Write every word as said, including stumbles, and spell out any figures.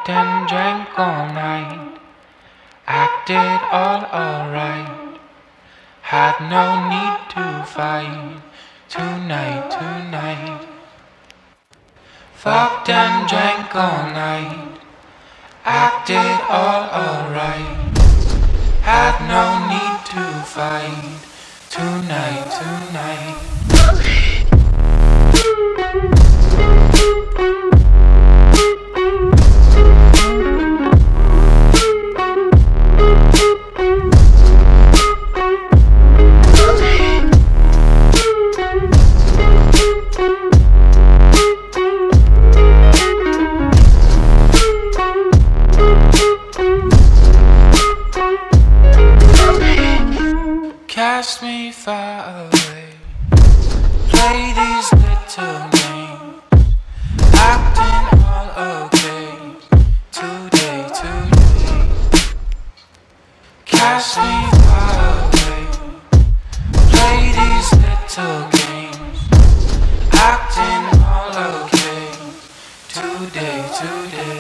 Fucked and drank all night, acted all alright. Had no need to fight tonight, tonight. Fucked and drank all night, acted all alright. Had no need to fight tonight, tonight. Cast me far away, play these little games, acting all okay, today, today. Cast me far away, play these little games, acting all okay, today, today.